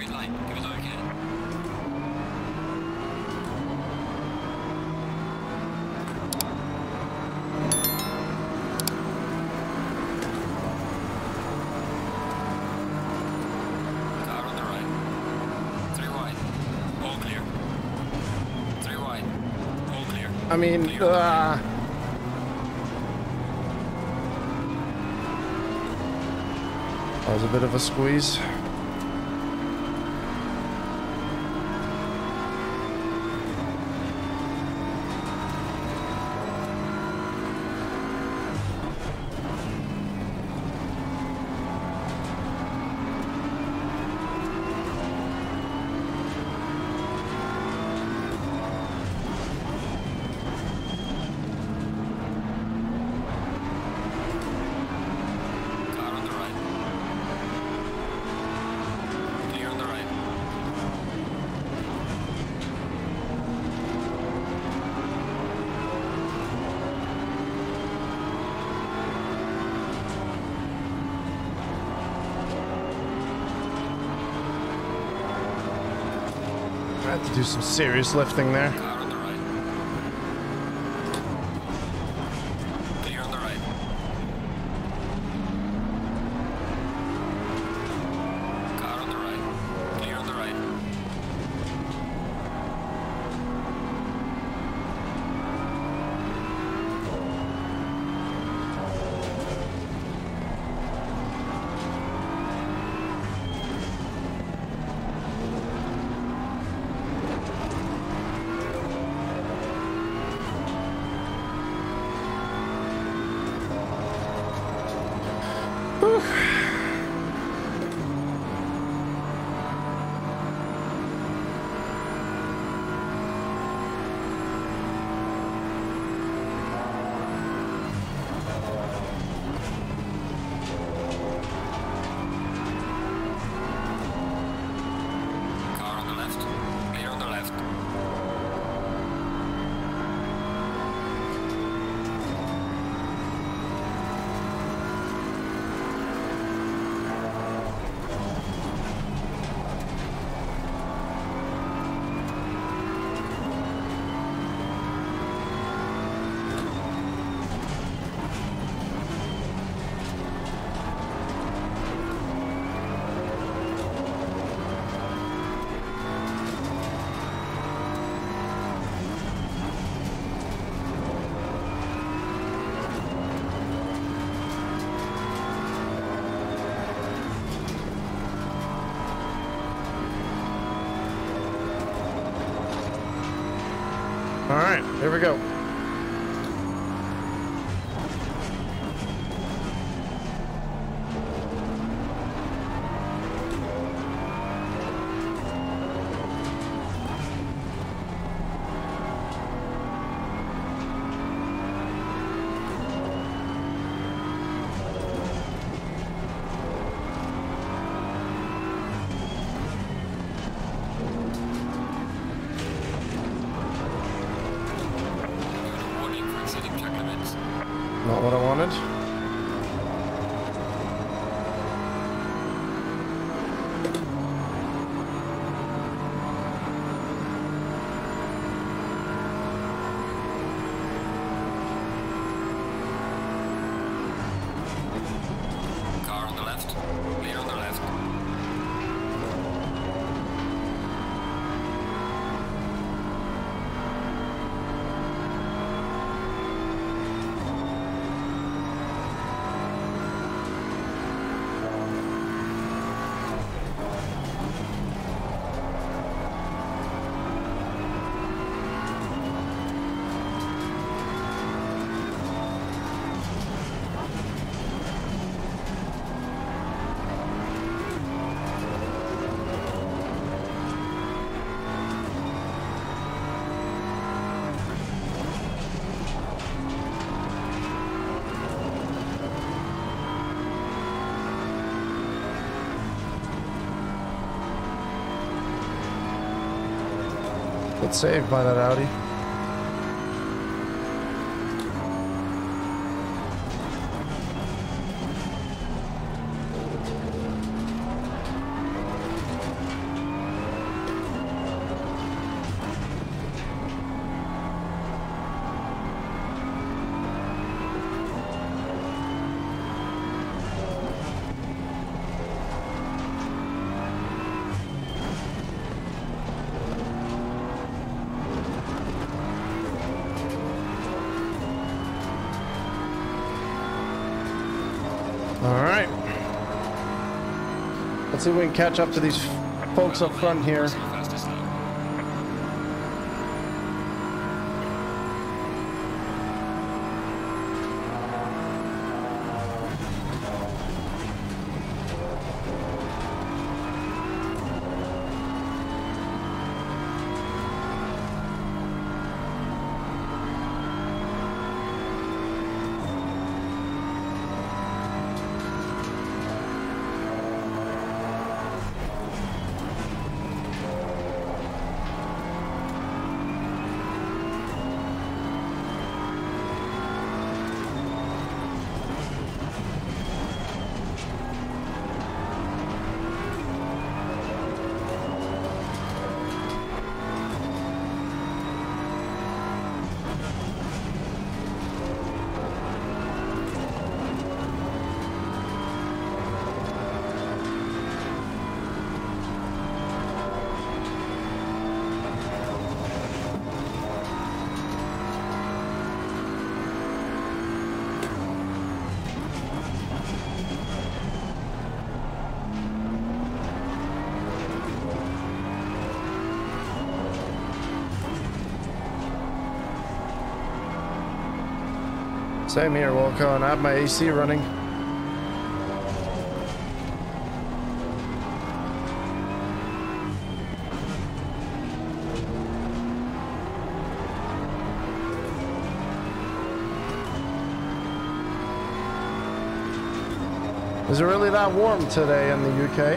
green light. Give it all you can. Car on the right. 3 wide. All clear. 3 wide. All clear. I mean, that was a bit of a squeeze. I had to do some serious lifting there. Car on the right. Clear on the right. Car on the right. Clear on the right. Car on the left. Clear on the left. All right, here we go. Warning for exceeding track limits. Not what I wanted. Car on the left. Clear on the left. Good save by that Audi. Let's see if we can catch up to these folks up front here. Fastest now. Same here, Wilco, and I have my AC running. Is it really that warm today in the UK?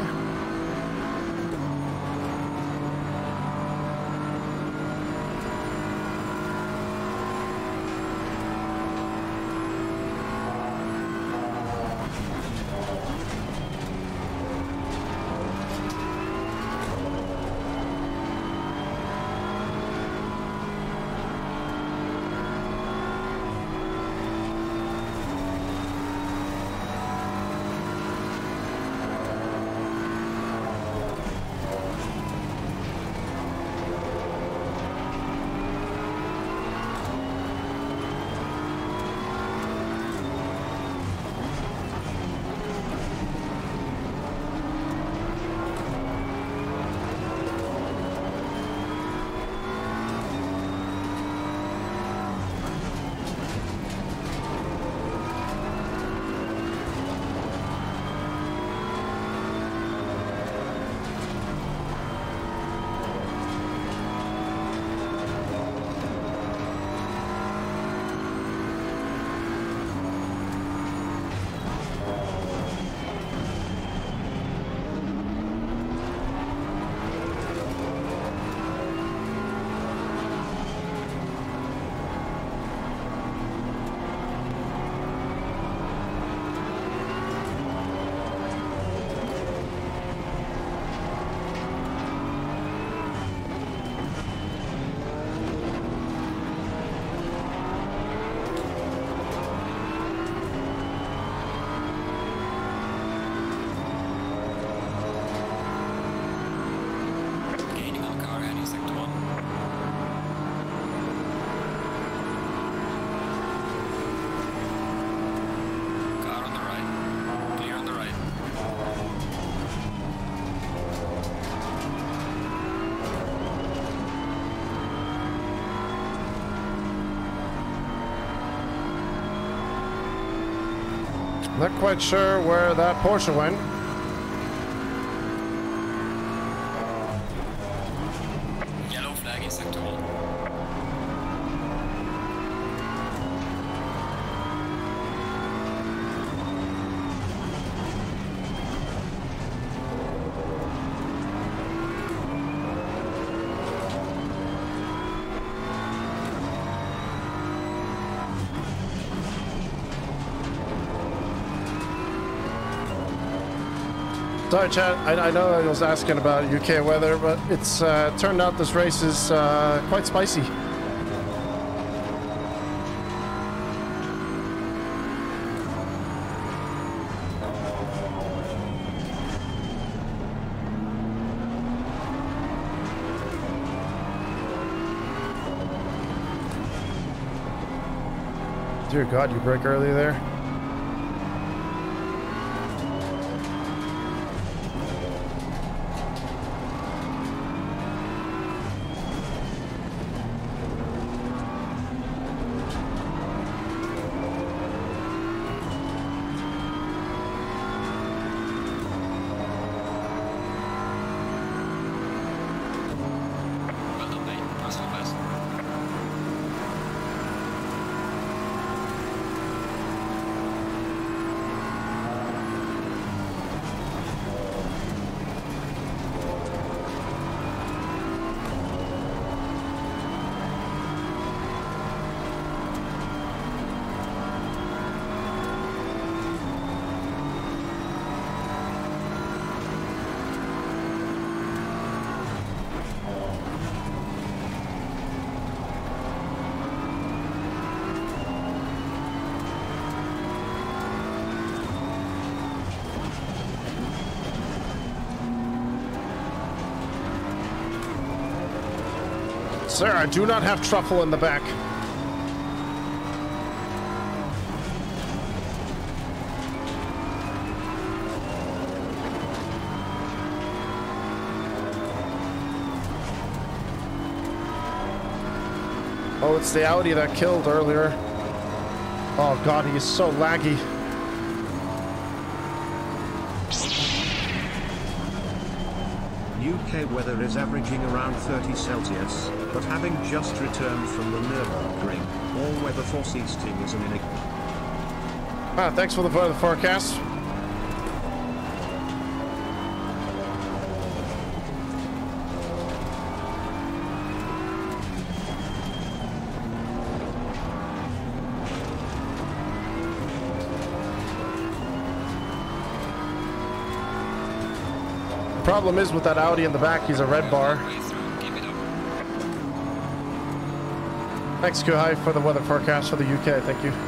Not quite sure where that Porsche went. Yellow flag in sector 1. Sorry, Chad. I know I was asking about UK weather, but it's turned out this race is quite spicy. Dear God, you brake early there. sir. I do not have truffle in the back. Oh, it's the Audi that killed earlier. Oh god, he is so laggy. UK weather is averaging around 30 Celsius, but having just returned from the Nürburgring, all weather forecasting is an enigma. Ah, thanks for the weather forecast. Problem is with that Audi in the back, he's a red bar. Thanks, Kuhai, for the weather forecast for the UK. Thank you.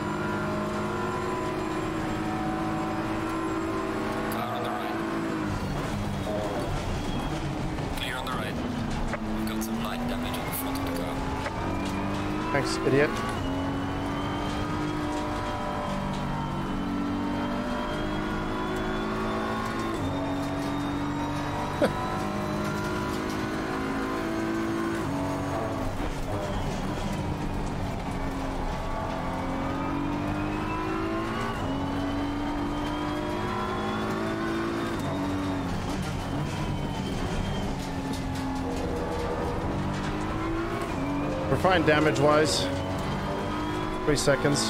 Car on the right. Clear on the right. We've got some light damage on the front of the car. Thanks, idiot. We're fine damage-wise. 3 seconds.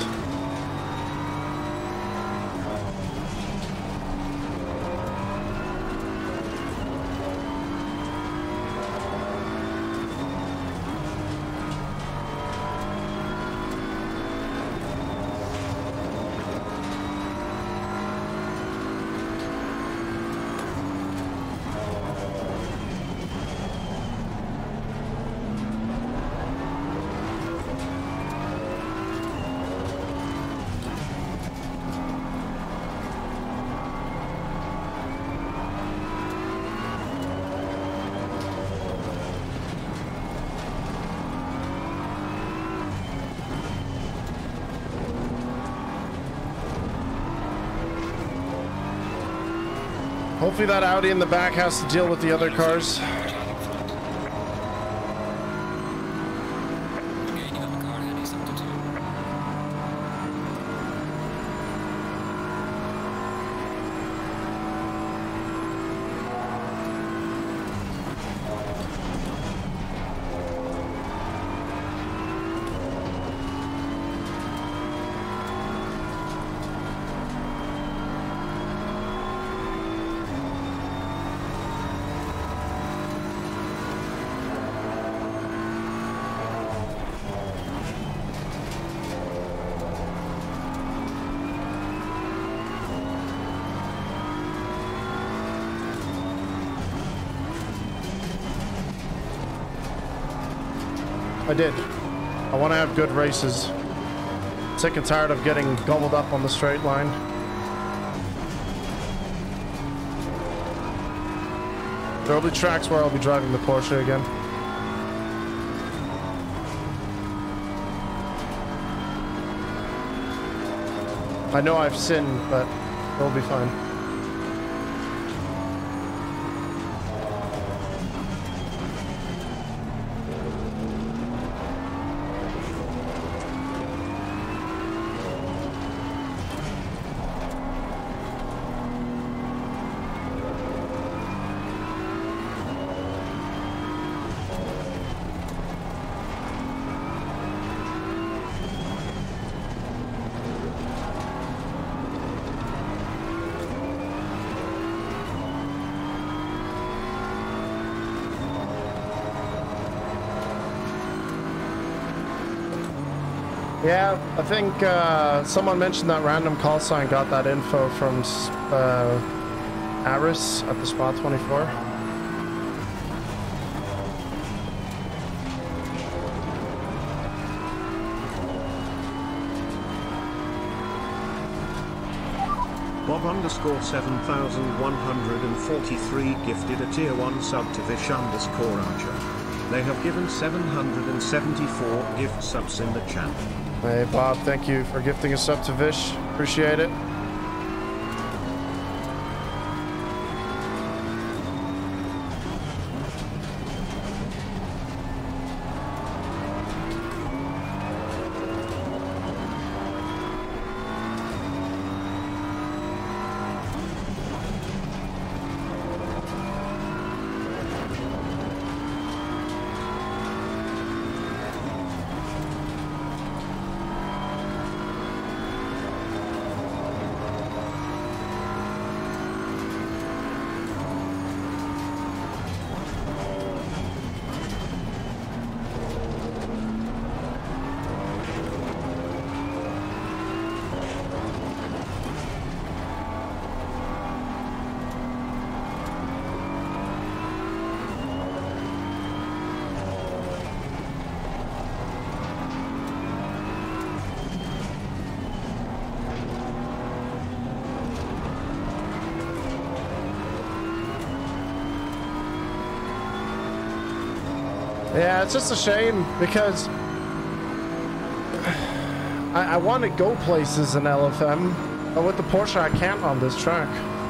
Hopefully that Audi in the back has to deal with the other cars. I did. I want to have good races. Sick and tired of getting gobbled up on the straight line. There'll be tracks where I'll be driving the Porsche again. I know I've sinned, but it'll be fine. Yeah, I think someone mentioned that random call sign got that info from Aris at the spot 24. Bob_7143 gifted a tier 1 sub to Vish_Archer. They have given 774 gift subs in the chat. Hey Bob, thank you for gifting a sub to Vish. Appreciate it. Yeah, it's just a shame because I want to go places in LFM, but with the Porsche I can't on this track.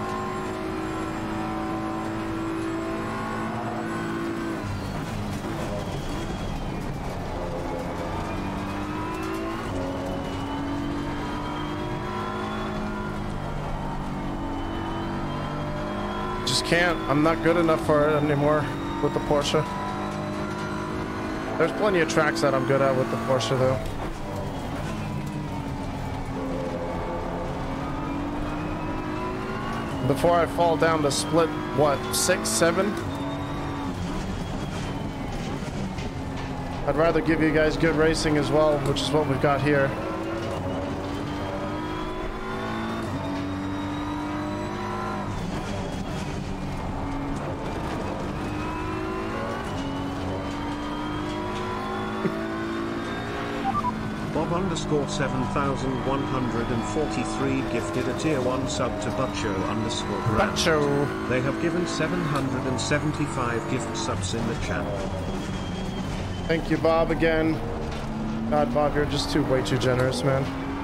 Just can't. I'm not good enough for it anymore with the Porsche. There's plenty of tracks that I'm good at with the Porsche, though. Before I fall down to split, what, 6, 7? I'd rather give you guys good racing as well, which is what we've got here. Underscore 7143 gifted a tier 1 sub to Butcho underscore Grant. Butcho. They have given 775 gift subs in the chat. Thank you, Bob, again. God, Bob, you're just way too generous, man.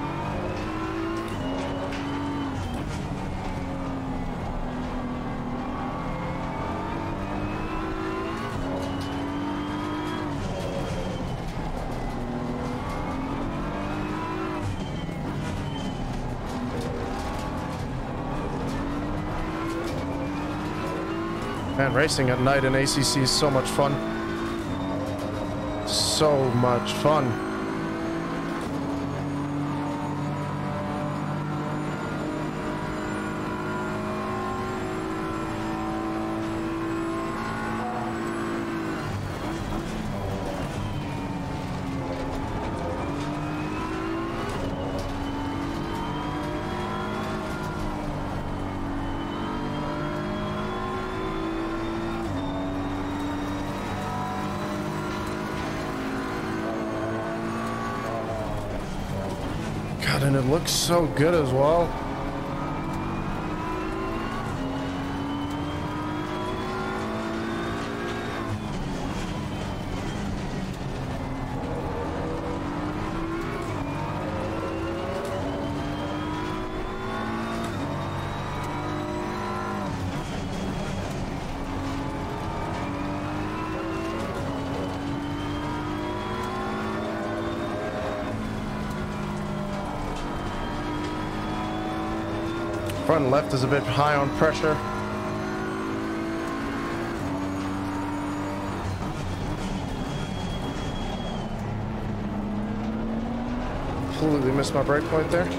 Man, racing at night in ACC is so much fun. So much fun. And it looks so good as well. Front left is a bit high on pressure. Completely missed my brake point there.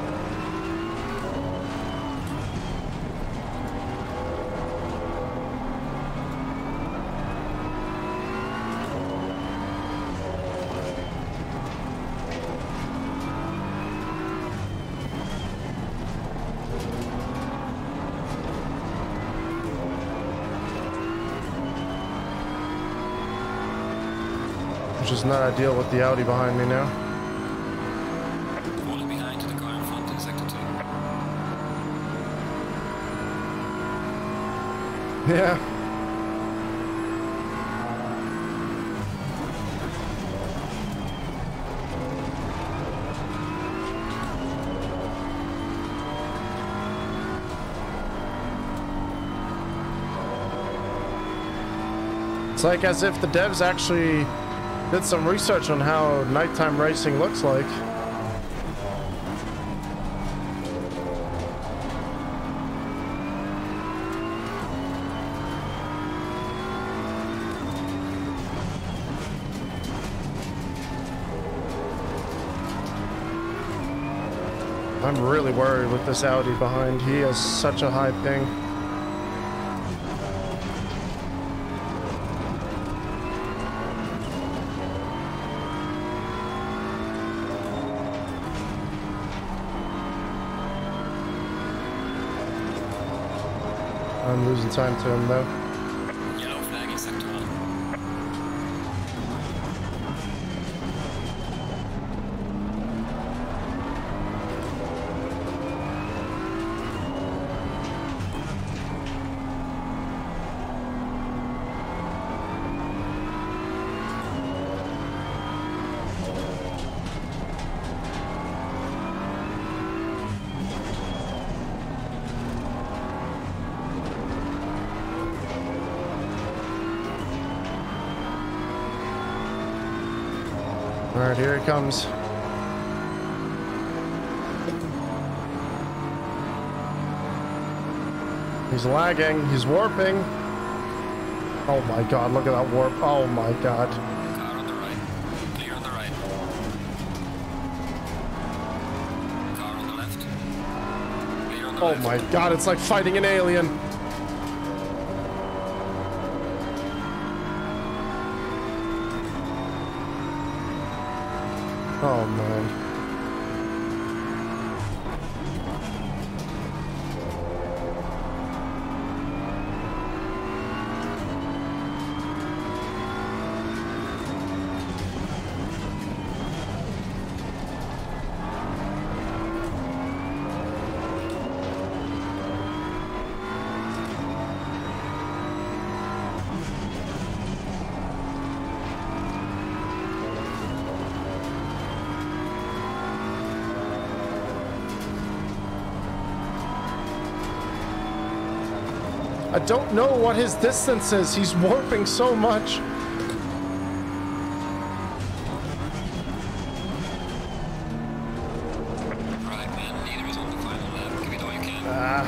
Which is not ideal with the Audi behind me now. Falling behind to the car in front in sector 2. Yeah. It's like as if the devs actually did some research on how nighttime racing looks like. I'm really worried with this Audi behind. He has such a high ping. I'm losing time to him though. Yellow flag in sector 1. All right, here he comes. He's lagging. He's warping. Oh my god, look at that warp. Oh my god. Car on the right. Clear on the right. Car on the left. Clear on the Oh left. my god, it's like fighting an alien. Oh man. I don't know what his distance is. He's warping so much. Right, man. Leader is on the final lap. Give it all you can.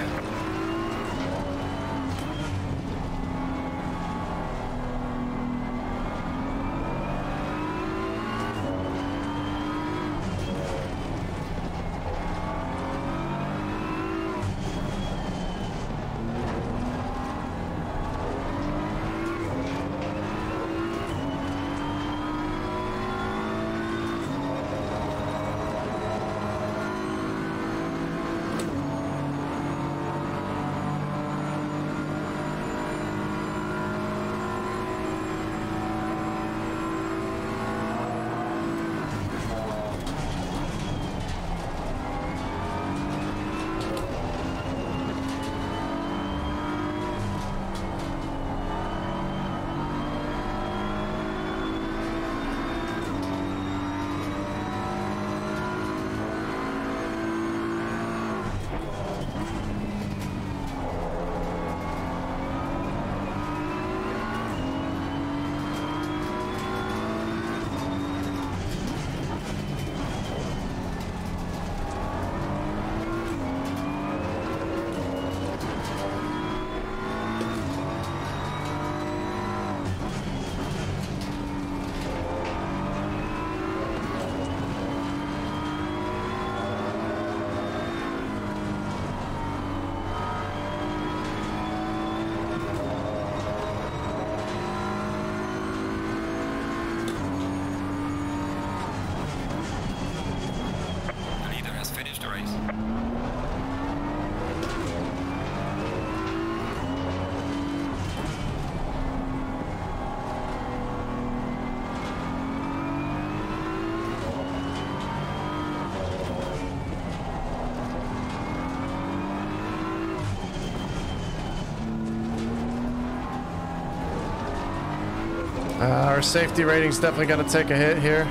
Our safety rating's definitely going to take a hit here.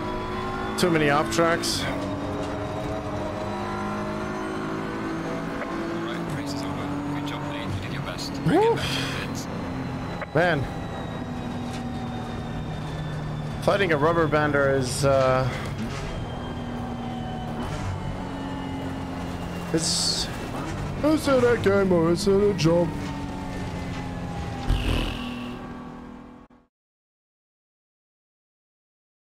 Too many off tracks. Alright, race is over. Good job, Nate. You did your best. Woo. Man, Fighting a rubber bander is is it a game or is it a job?